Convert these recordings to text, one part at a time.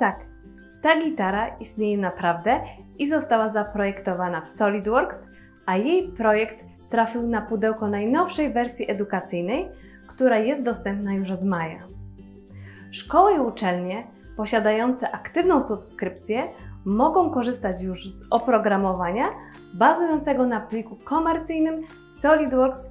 Tak, ta gitara istnieje naprawdę i została zaprojektowana w SolidWorks, a jej projekt trafił na pudełko najnowszej wersji edukacyjnej, która jest dostępna już od maja. Szkoły i uczelnie posiadające aktywną subskrypcję mogą korzystać już z oprogramowania bazującego na pliku komercyjnym SolidWorks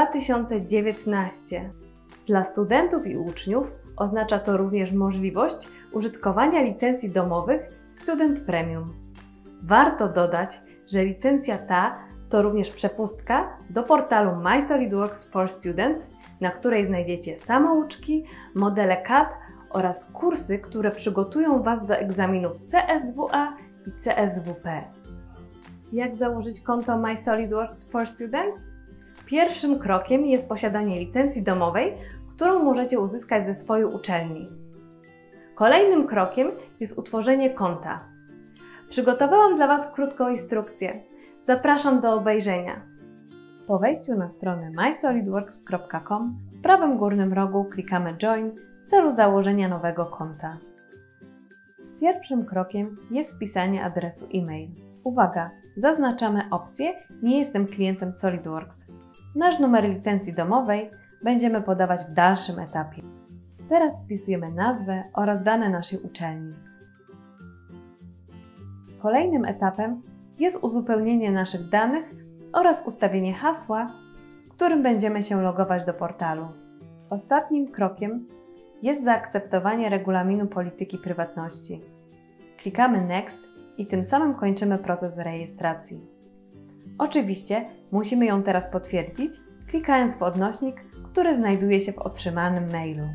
2019. Dla studentów i uczniów oznacza to również możliwość użytkowania licencji domowych Student Premium. Warto dodać, że licencja ta to również przepustka do portalu My SolidWorks for Students, na której znajdziecie samouczki, modele CAD oraz kursy, które przygotują Was do egzaminów CSWA i CSWP. Jak założyć konto My SolidWorks for Students? Pierwszym krokiem jest posiadanie licencji domowej, którą możecie uzyskać ze swojej uczelni. Kolejnym krokiem jest utworzenie konta. Przygotowałam dla Was krótką instrukcję. Zapraszam do obejrzenia. Po wejściu na stronę mysolidworks.com w prawym górnym rogu klikamy Join w celu założenia nowego konta. Pierwszym krokiem jest wpisanie adresu e-mail. Uwaga! Zaznaczamy opcję Nie jestem klientem SolidWorks. Nasz numer licencji domowej będziemy podawać w dalszym etapie. Teraz wpisujemy nazwę oraz dane naszej uczelni. Kolejnym etapem jest uzupełnienie naszych danych oraz ustawienie hasła, którym będziemy się logować do portalu. Ostatnim krokiem jest zaakceptowanie regulaminu polityki prywatności. Klikamy Next i tym samym kończymy proces rejestracji. Oczywiście musimy ją teraz potwierdzić, klikając w odnośnik, który znajduje się w otrzymanym mailu.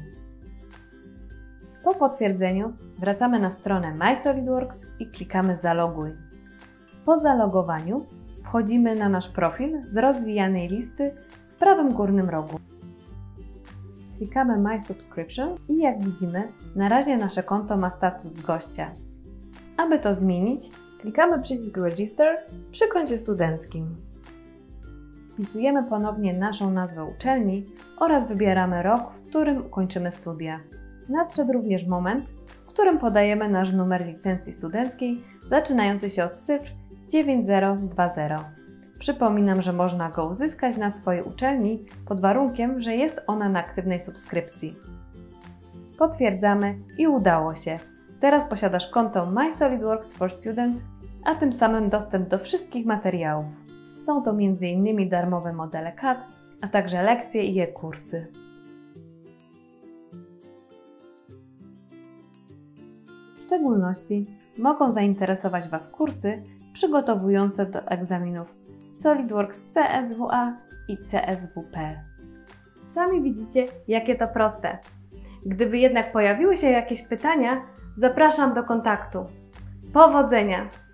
Po potwierdzeniu wracamy na stronę My SolidWorks i klikamy Zaloguj. Po zalogowaniu wchodzimy na nasz profil z rozwijanej listy w prawym górnym rogu. Klikamy My Subscription i jak widzimy, na razie nasze konto ma status gościa. Aby to zmienić, klikamy przycisk Register przy koncie studenckim. Wpisujemy ponownie naszą nazwę uczelni oraz wybieramy rok, w którym kończymy studia. Nadszedł również moment, w którym podajemy nasz numer licencji studenckiej zaczynający się od cyfr 9020. Przypominam, że można go uzyskać na swojej uczelni pod warunkiem, że jest ona na aktywnej subskrypcji. Potwierdzamy i udało się. Teraz posiadasz konto My SolidWorks for Students, a tym samym dostęp do wszystkich materiałów. Są to m.in. darmowe modele CAD, a także lekcje i e-kursy. W szczególności mogą zainteresować Was kursy przygotowujące do egzaminów SolidWorks CSWA i CSWP. Sami widzicie, jakie to proste. Gdyby jednak pojawiły się jakieś pytania, zapraszam do kontaktu. Powodzenia!